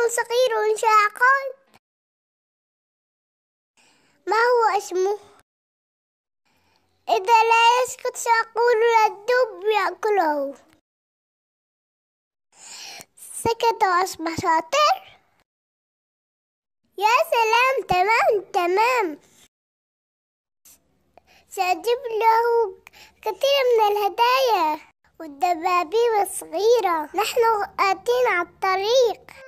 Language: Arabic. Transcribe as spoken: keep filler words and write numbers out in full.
صغير شاقان. ما هو اسمه؟ إذا لا يسكت سأقول للدب يأكله. سكت وأصبح شاطر. يا سلام، تمام تمام. سأجيب له كثير من الهدايا والدبابيب الصغيرة. نحن آتين على الطريق.